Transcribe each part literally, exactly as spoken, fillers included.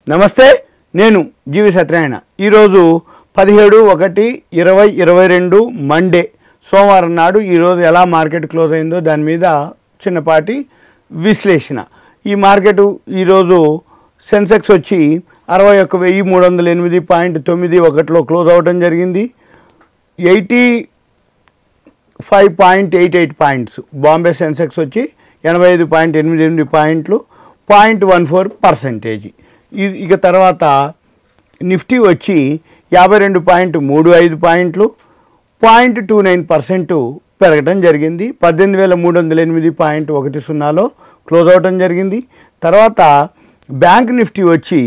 నమస్తే, నేను G V Satyanarayana. ఈరోజు పదిహేడు ఒకటి ఇరవై ఇరవై రెండు మండే సోమవారం నాడు ఈరోజు ఎలా మార్కెట్ క్లోజ్ అయిందో దాని మీద చిన్నపాటి విశ్లేషణ. ఈ మార్కెట్ ఈరోజు సెన్సెక్స్ వచ్చి అరవై ఒక్క వెయ్యి మూడు వందల ఎనిమిది పాయింట్ తొమ్మిది ఒకటిలో క్లోజ్ అవ్వడం జరిగింది. Eighty five point eight eight points. Bombay Sensex వచ్చి ఎనభై ఐదు పాయింట్ ఎనిమిది ఎనిమిది పాయింట్లు, పాయింట్ వన్ ఫోర్ పర్సెంటేజీ. ఇక తర్వాత నిఫ్టీ వచ్చి యాభై రెండు పాయింట్ మూడు ఐదు పాయింట్లు, పాయింట్ టూ నైన్ పర్సెంట్ పెరగడం జరిగింది. పద్దెనిమిది వేల మూడు వందల ఎనిమిది పాయింట్ ఒకటి సున్నాలో క్లోజ్ అవడం జరిగింది. తర్వాత బ్యాంక్ నిఫ్టీ వచ్చి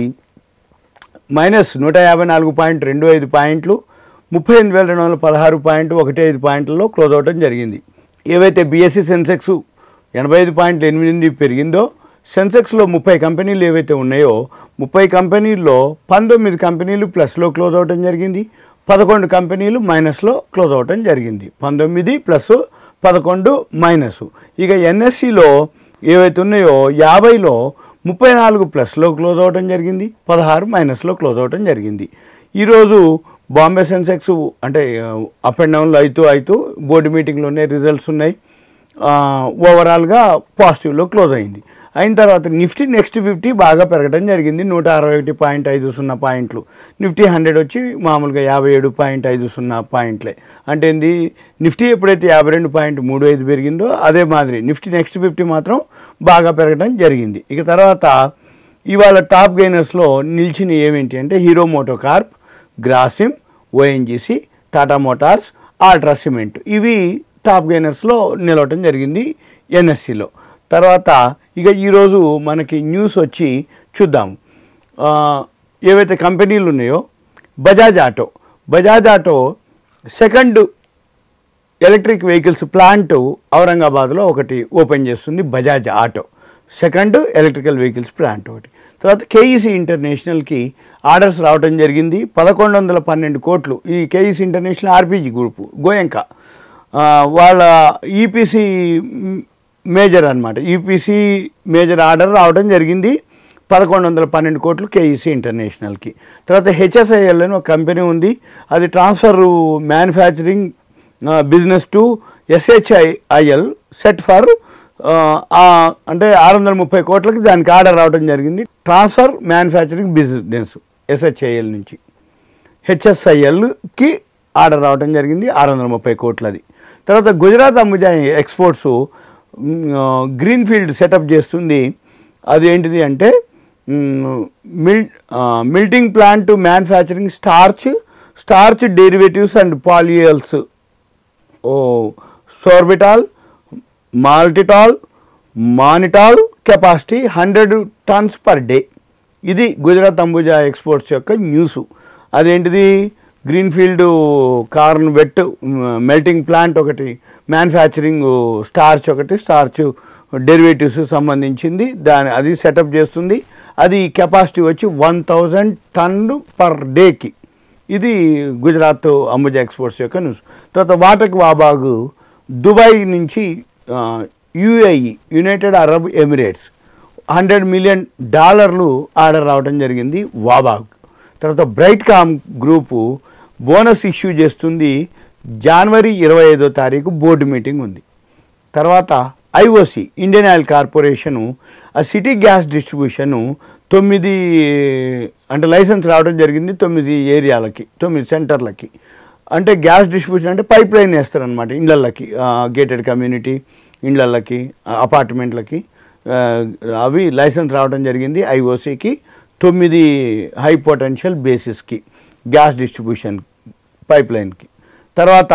మైనస్ నూట యాభై నాలుగు పాయింట్ రెండు ఐదు పాయింట్లు, ముప్పై ఎనిమిది వేల రెండు వందల పదహారు పాయింట్ ఒకటి ఐదు పాయింట్లలో క్లోజ్ అవడం జరిగింది. ఏవైతే బీఎస్సీ సెన్సెక్స్ ఎనభై ఐదు పాయింట్ ఎనిమిది పెరిగిందో, సెన్సెక్స్లో ముప్పై కంపెనీలు ఏవైతే ఉన్నాయో ముప్పై కంపెనీల్లో పంతొమ్మిది కంపెనీలు ప్లస్లో క్లోజ్ అవడం జరిగింది, పదకొండు కంపెనీలు మైనస్లో క్లోజ్ అవడం జరిగింది. పంతొమ్మిది ప్లస్ పదకొండు మైనస్. ఇక ఎన్ఎస్సిలో ఏవైతే ఉన్నాయో యాభైలో ముప్పై నాలుగు ప్లస్లో క్లోజ్ అవడం జరిగింది, పదహారు మైనస్లో క్లోజ్ అవడం జరిగింది. ఈరోజు బాంబే సెన్సెక్స్ అంటే అప్ అండ్ డౌన్లో అవుతూ అవుతూ బోర్డు మీటింగ్లోనే రిజల్ట్స్ ఉన్నాయి. ఓవరాల్గా పాజిటివ్లో క్లోజ్ అయింది. అయిన తర్వాత నిఫ్టీ నెక్స్ట్ ఫిఫ్టీ బాగా పెరగడం జరిగింది. నూట అరవై ఒకటి పాయింట్ ఐదు సున్నా పాయింట్లు. నిఫ్టీ హండ్రెడ్ వచ్చి మామూలుగా యాభై ఏడు పాయింట్ ఐదు సున్నా పాయింట్లే. అంటే ఏంది, నిఫ్టీ ఎప్పుడైతే యాభై రెండు పాయింట్ మూడు ఐదు పెరిగిందో అదే మాదిరి నిఫ్టీ నెక్స్ట్ ఫిఫ్టీ మాత్రం బాగా పెరగడం జరిగింది. ఇక తర్వాత ఇవాళ టాప్ గెయినర్స్లో నిలిచిన ఏమేంటి అంటే హీరో మోటో కార్ప్, గ్రాసిమ్, ఓఎన్జీసీ, టాటా మోటార్స్, అల్ట్రా సిమెంట్. ఇవి టాప్ గెయినర్స్లో నిలవటం జరిగింది ఎన్ఎస్సిలో. తర్వాత ఇక ఈరోజు మనకి న్యూస్ వచ్చి చూద్దాం. ఏవైతే కంపెనీలు ఉన్నాయో Bajaj Auto Bajaj Auto second electric vehicles plant ఔరంగాబాద్లో ఒకటి ఓపెన్ చేస్తుంది. Bajaj Auto second electrical vehicles plant ఒకటి. తర్వాత కేఈసీ ఇంటర్నేషనల్కి ఆర్డర్స్ రావడం జరిగింది. పదకొండు వందల పన్నెండు కోట్లు. ఈ KEC international RPG group Goenka వాళ్ళ ఈపీసీ మేజర్ అనమాట. ఈపీసీ మేజర్ ఆర్డర్ రావడం జరిగింది. పదకొండు వందల పన్నెండు కోట్లు కేఈసీ ఇంటర్నేషనల్కి. తర్వాత హెచ్ఎస్ఐఎల్ అని ఒక కంపెనీ ఉంది. అది transfer manufacturing business to SHIL set for అంటే ఆరు వందల ముప్పై కోట్లకి దానికి ఆర్డర్ రావడం జరిగింది. ట్రాన్స్ఫర్ మ్యానుఫ్యాక్చరింగ్ బిజినెస్ ఎస్హెచ్ఐఎల్ నుంచి హెచ్ఎస్ఐఎల్కి ఆర్డర్ రావడం జరిగింది ఆరు వందల ముప్పై కోట్లది. తర్వాత Gujarat Ambuja Exports green field setup చేస్తుంది. అది ఏంటిది అంటే mill milling plant manufacturing starch starch derivatives and polyols, ఓ sorbitol, maltitol, mannitol capacity hundred tons per day. ఇది గుజరాత్ అంబుజా ఎక్స్పోర్ట్స్ యొక్క న్యూస్. అదేంటిది, greenfield corn wet milling plant ఒకటి, మ్యానుఫ్యాక్చరింగ్ స్టార్చ్ ఒకటి, స్టార్చ్ డెరివేటివ్స్ సంబంధించింది దాని అది సెటప్ చేస్తుంది. అది కెపాసిటీ వచ్చి వన్ థౌజండ్ టన్ పర్ డేకి. ఇది గుజరాత్ అంబుజా ఎక్స్పోర్ట్స్ యొక్క న్యూస్. తర్వాత వాటక్ వాబాగ్ దుబాయ్ నుంచి UAE United Arab Emirates hundred million డాలర్లు ఆర్డర్ రావడం జరిగింది వాబాగ్. తర్వాత బ్రైట్కామ్ గ్రూపు బోనస్ ఇష్యూ చేస్తుంది. జనవరి ఇరవై ఐదో తారీఖు బోర్డు మీటింగ్ ఉంది. తర్వాత ఐఓసి ఇండియన్ ఆయిల్ కార్పొరేషను ఆ సిటీ గ్యాస్ డిస్ట్రిబ్యూషను తొమ్మిది అంటే లైసెన్స్ రావడం జరిగింది తొమ్మిది ఏరియాలకి, తొమ్మిది సెంటర్లకి. అంటే గ్యాస్ డిస్ట్రిబ్యూషన్ అంటే పైప్ లైన్ వేస్తారనమాట ఇళ్ళకి, గేటెడ్ కమ్యూనిటీ ఇళ్ళకి, అపార్ట్మెంట్లకి. అవి లైసెన్స్ రావడం జరిగింది ఐఓసికి తొమ్మిది హై పొటెన్షియల్ బేసిస్కి గ్యాస్ డిస్ట్రిబ్యూషన్ పైప్ లైన్కి. తర్వాత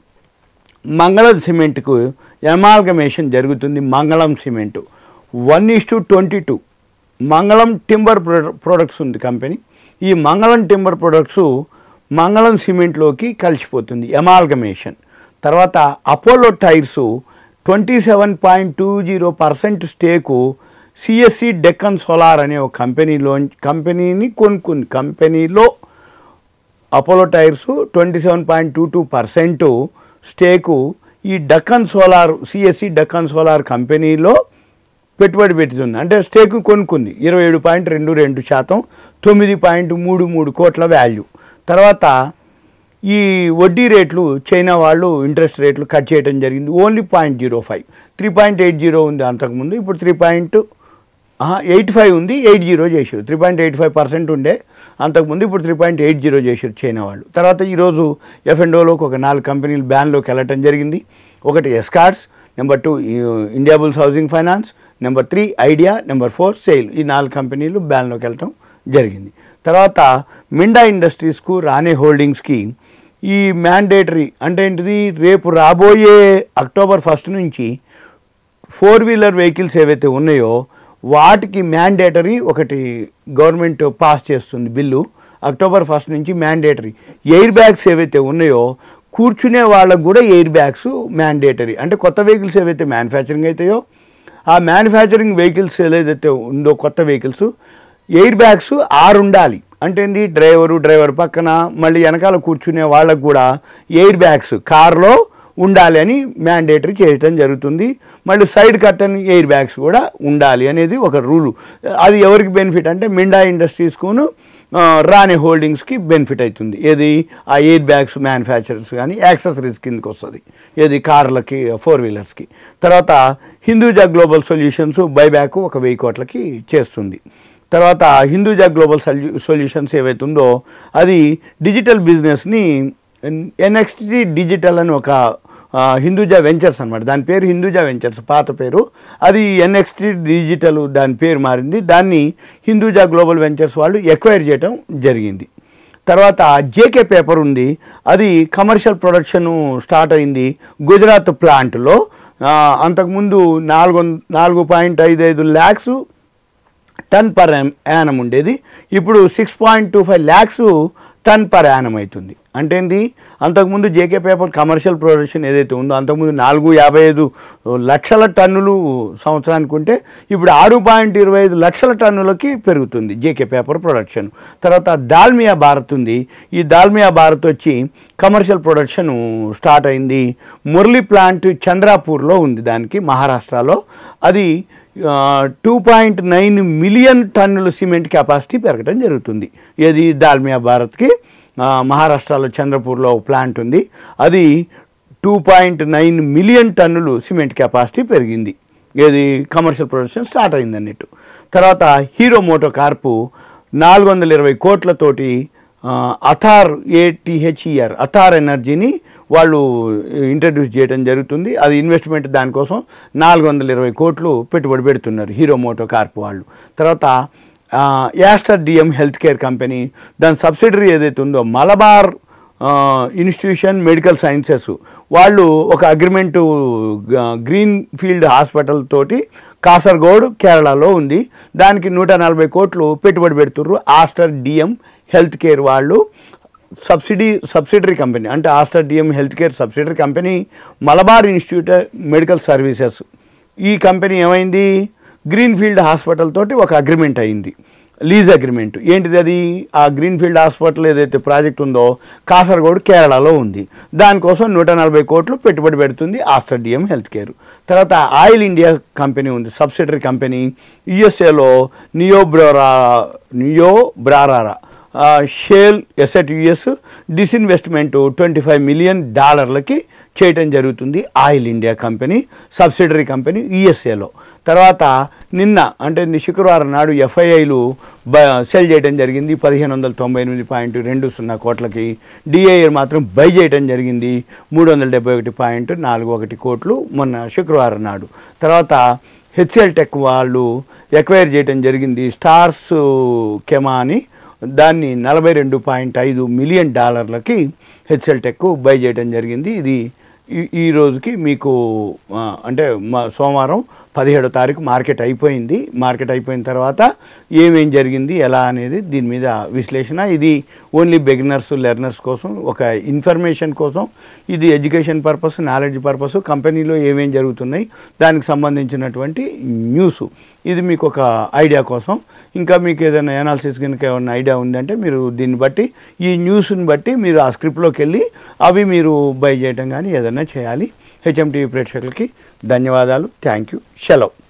మంగళం సిమెంట్కు ఎమాల్గమేషన్ జరుగుతుంది. Mangalam Cement one is to twenty two Mangalam Timber Products ఉంది కంపెనీ. ఈ మంగళం టింబర్ ప్రొడక్ట్స్ మంగళం సిమెంట్లోకి కలిసిపోతుంది ఎమాల్గమేషన్. తర్వాత Apollo Tyres twenty seven point two zero percent స్టేకు సిఎస్సి డెక్కన్ సోలార్ అనే ఒక కంపెనీలో కంపెనీని కొనుక్కుంది. కంపెనీలో Apollo Tyres twenty seven point two two percent స్టేకు ఈ డక్కన్ సోలార్ సిఎస్సి డక్కన్ సోలార్ కంపెనీలో పెట్టుబడి పెడుతుంది, అంటే స్టేక్ కొనుక్కుంది ఇరవై ఏడు పాయింట్ రెండు రెండు శాతం తొమ్మిది పాయింట్ మూడు మూడు కోట్ల వాల్యూ. తర్వాత ఈ వడ్డీ రేట్లు చైనా వాళ్ళు ఇంట్రెస్ట్ రేట్లు కట్ చేయడం జరిగింది. Only point zero five three point eight zero ఉంది అంతకుముందు, ఇప్పుడు త్రీ పాయింట్ ఎయిట్ ఫైవ్ ఉంది, ఎయిట్ జీరో చేసారు. Three point eight five percent ఉండే అంతకుముందు, ఇప్పుడు త్రీ పాయింట్ ఎయిట్ జీరో చేసారు చైనా వాళ్ళు. తర్వాత ఈరోజు ఎఫ్ అండ్ ఓలోకి ఒక నాలుగు కంపెనీలు బ్యాన్లోకి వెళ్ళటం జరిగింది. ఒకటి Escorts, number two Indiabulls Housing Finance, number three Idea, number four SAIL. ఈ నాలుగు కంపెనీలు బ్యాన్లోకి వెళ్ళటం జరిగింది. తర్వాత మిండా ఇండస్ట్రీస్కు, రానే హోల్డింగ్స్కి ఈ మ్యాండేటరీ అంటే ఏంటిది, రేపు రాబోయే అక్టోబర్ ఫస్ట్ నుంచి ఫోర్ వీలర్ వెహికల్స్ ఏవైతే ఉన్నాయో వాటికి మ్యాండేటరీ ఒకటి గవర్నమెంట్ పాస్ చేస్తుంది బిల్లు. అక్టోబర్ ఫస్ట్ నుంచి మ్యాండేటరీ ఎయిర్ బ్యాగ్స్ ఏవైతే ఉన్నాయో కూర్చునే వాళ్ళకు కూడా ఎయిర్ బ్యాగ్స్ మ్యాండేటరీ. అంటే కొత్త వెహికల్స్ ఏవైతే మ్యానుఫ్యాక్చరింగ్ అవుతాయో ఆ మ్యానుఫ్యాక్చరింగ్ వెహికల్స్ ఏదైతే ఉందో కొత్త వెహికల్స్ ఎయిర్ బ్యాగ్స్ ఆరు ఉండాలి. అంటే ఏంది, డ్రైవరు డ్రైవర్ పక్కన మళ్ళీ వెనకాల కూర్చునే వాళ్ళకు కూడా ఎయిర్ బ్యాగ్స్ కార్లో ఉండాలి అని మ్యాండేటరీ చేయటం జరుగుతుంది. మళ్ళీ సైడ్ కట్టని ఎయిర్ బ్యాగ్స్ కూడా ఉండాలి అనేది ఒక రూలు. అది ఎవరికి బెనిఫిట్ అంటే మిండా ఇండస్ట్రీస్కును రానే హోల్డింగ్స్కి బెనిఫిట్ అవుతుంది. ఏది, ఆ ఎయిర్ బ్యాగ్స్ మ్యానుఫ్యాక్చరర్స్ కానీ యాక్సెసరీస్ కిందకి వస్తుంది, ఏది కార్లకి ఫోర్ వీలర్స్కి. తర్వాత హిందూజా గ్లోబల్ సొల్యూషన్స్ బైబ్యాక్ ఒక వెయ్యి కోట్లకి చేస్తుంది. తర్వాత హిందూజా గ్లోబల్ సొల్యూషన్స్ ఏవైతే ఉందో అది డిజిటల్ బిజినెస్ని ఎన్ఎక్స్టీ డిజిటల్ అని ఒక హిందూజా వెంచర్స్ అనమాట, దాని పేరు హిందూజా వెంచర్స్ పాత పేరు, అది ఎన్ఎక్స్టీ డిజిటల్ దాని పేరు మారింది. దాన్ని హిందూజా గ్లోబల్ వెంచర్స్ వాళ్ళు ఎక్వైర్ చేయడం జరిగింది. తర్వాత జేకే పేపర్ ఉంది, అది కమర్షియల్ ప్రొడక్షన్ స్టార్ట్ అయింది గుజరాత్ ప్లాంట్లో. అంతకుముందు నాలుగు నాలుగు పాయింట్ ఐదు ఐదు ల్యాక్స్ టన్ పర్ యానం ఉండేది, ఇప్పుడు six point two five lakhs ton per annum అవుతుంది. అంటే ఏంది, అంతకుముందు జేకే పేపర్ కమర్షియల్ ప్రొడక్షన్ ఏదైతే ఉందో అంతకుముందు నాలుగు యాభై ఐదు లక్షల టన్నులు సంవత్సరానికి ఉంటే ఇప్పుడు ఆరు పాయింట్ ఇరవై ఐదు లక్షల టన్నులకి పెరుగుతుంది జేకే పేపర్ ప్రొడక్షన్. తర్వాత దాల్మియా భారత్ ఉంది, ఈ దాల్మియా భారత్ వచ్చి కమర్షియల్ ప్రొడక్షన్ స్టార్ట్ అయింది. మురళి ప్లాంట్ చంద్రాపూర్లో ఉంది, దానికి మహారాష్ట్రలో. అది టూ పాయింట్ నైన్ మిలియన్ టన్నుల సిమెంట్ కెపాసిటీ పెరగడం జరుగుతుంది. ఏది, దాల్మియా భారత్కి మహారాష్ట్రలో చంద్రపూర్లో ప్లాంట్ ఉంది, అది టూ పాయింట్ నైన్ మిలియన్ టన్నులు సిమెంట్ కెపాసిటీ పెరిగింది. ఏది, కమర్షియల్ ప్రొడక్షన్ స్టార్ట్ అయింది అన్నట్టు. తర్వాత హీరో మోటో కార్పు నాలుగు వందల ఇరవై కోట్లతోటి అథార్ ఏటీహెచ్ఈఆర్ అథార్ ఎనర్జీని వాళ్ళు ఇంట్రడ్యూస్ చేయడం జరుగుతుంది. అది ఇన్వెస్ట్మెంట్ దానికోసం నాలుగు వందల ఇరవై కోట్లు పెట్టుబడి పెడుతున్నారు హీరో మోటో కార్ప్ వాళ్ళు. తర్వాత Aster DM health care company, దాని సబ్సిడరీ ఏదైతే ఉందో మలబార్ ఇన్స్టిట్యూషన్ మెడికల్ సైన్సెస్ వాళ్ళు ఒక అగ్రిమెంటు గ్రీన్ ఫీల్డ్ హాస్పిటల్ తోటి కాసర్గోడ్ కేరళలో ఉంది, దానికి నూట నలభై కోట్లు పెట్టుబడి పెడుతుర్రు. ఆస్టర్ డిఎం హెల్త్ కేర్ వాళ్ళు సబ్సిడీ సబ్సిడరీ కంపెనీ, అంటే Aster DM health care subsidiary company Malabar institute medical services. ఈ కంపెనీ ఏమైంది, గ్రీన్ ఫీల్డ్ హాస్పిటల్ తోటి ఒక అగ్రిమెంట్ అయింది, లీజ్ అగ్రిమెంట్. ఏంటిది అది, ఆ గ్రీన్ ఫీల్డ్ హాస్పిటల్ ఏదైతే ప్రాజెక్ట్ ఉందో కాసర్గోడ్ కేరళలో ఉంది, దానికోసం నూట నలభై కోట్లు పెట్టుబడి పెడుతుంది ఆస్టర్ డిఎం హెల్త్ కేర్. తర్వాత ఆయిల్ ఇండియా కంపెనీ ఉంది, సబ్సిడరీ కంపెనీ, యుఎస్ఏలో Niobrara Niobrara shale asset US disinvestment twenty five million డాలర్లకి చేయటం జరుగుతుంది oil India company subsidiary company యుఎస్ఏలో. తర్వాత నిన్న అంటే శుక్రవారం నాడు ఎఫ్ఐఐలు బ సెల్ చేయడం జరిగింది పదిహేను వందల తొంభై ఎనిమిది పాయింట్ రెండు సున్నా కోట్లకి. డిఐఏ మాత్రం బై చేయడం జరిగింది మూడు వందల డెబ్బై ఒకటి పాయింట్ నాలుగు ఒకటి కోట్లు మొన్న శుక్రవారం నాడు. తర్వాత హెచ్ఎల్ టెక్ వాళ్ళు ఎక్వైర్ చేయడం జరిగింది స్టార్స్ కెమా అని, దాన్ని నలభై రెండు పాయింట్ ఐదు మిలియన్ డాలర్లకి హెచ్ఎల్ టెక్ బై చేయడం జరిగింది. ఇది ఈ రోజుకి మీకు అంటే మా సోమవారం పదిహేడో తారీఖు మార్కెట్ అయిపోయింది. మార్కెట్ అయిపోయిన తర్వాత ఏమేం జరిగింది ఎలా అనేది దీని మీద విశ్లేషణ. ఇది ఓన్లీ బిగినర్స్ లెర్నర్స్ కోసం, ఒక ఇన్ఫర్మేషన్ కోసం, ఇది ఎడ్యుకేషన్ పర్పస్ నాలెడ్జ్ పర్పస్, కంపెనీలో ఏమేం జరుగుతున్నాయి దానికి సంబంధించినటువంటి న్యూస్. ఇది మీకు ఒక ఐడియా కోసం. ఇంకా మీకు ఏదైనా అనాలిసిస్ కనుక ఏమైనా ఐడియా ఉందంటే మీరు దీన్ని బట్టి ఈ న్యూస్ని బట్టి మీరు ఆ స్క్రిప్ట్లోకి వెళ్ళి అవి మీరు బై చేయడం కానీ ఏదైనా చేయాలి. హెచ్ఎంటీవీ ప్రేక్షకులకి ధన్యవాదాలు. Thank you. సెలవు.